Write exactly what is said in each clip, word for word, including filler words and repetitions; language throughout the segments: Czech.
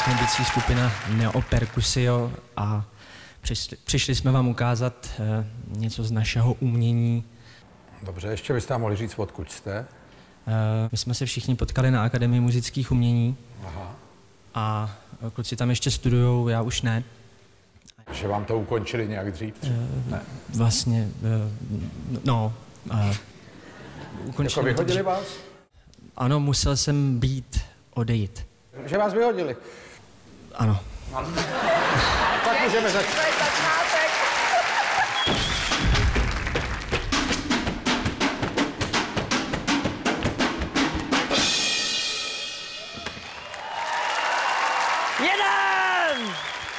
jsme bicí skupina Neoperkusio a přišli, přišli jsme vám ukázat uh, něco z našeho umění. Dobře, ještě byste nám mohli říct, odkud jste? Uh, my jsme se všichni potkali na Akademii muzických umění. Aha. A kluci tam ještě studujou, já už ne. Že vám to ukončili nějak dřív? Uh, ne. Vlastně, uh, no. Uh, jako vyhodili to, vás? Ano, musel jsem být, odejít. Že vás vyhodili? Ano. Ano. Tak můžeme začít. Jeden!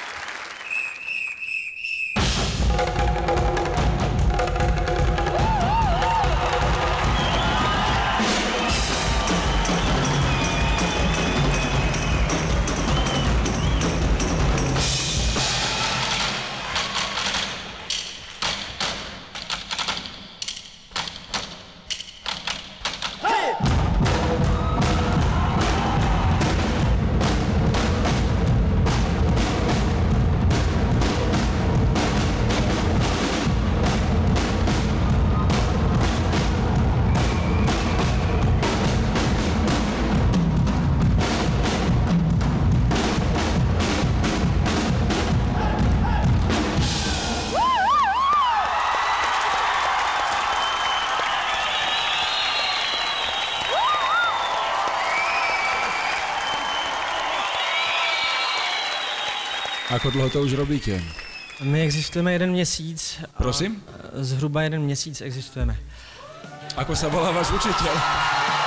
Ako dlouho to už robíte? My existujeme jeden měsíc. Prosím? Zhruba jeden měsíc existujeme. Ako sa volá váš učitel?